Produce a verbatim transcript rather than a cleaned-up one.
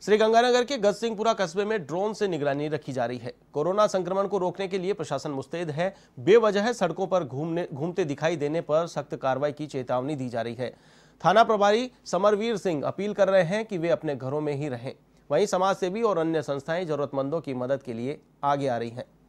श्रीगंगानगर के गजसिंहपुरा कस्बे में ड्रोन से निगरानी रखी जा रही है। कोरोना संक्रमण को रोकने के लिए प्रशासन मुस्तैद है। बेवजह सड़कों पर घूमने घूमते दिखाई देने पर सख्त कार्रवाई की चेतावनी दी जा रही है। थाना प्रभारी समरवीर सिंह अपील कर रहे हैं कि वे अपने घरों में ही रहें। वहीं समाज सेवी और अन्य संस्थाएं जरूरतमंदों की मदद के लिए आगे आ रही हैं।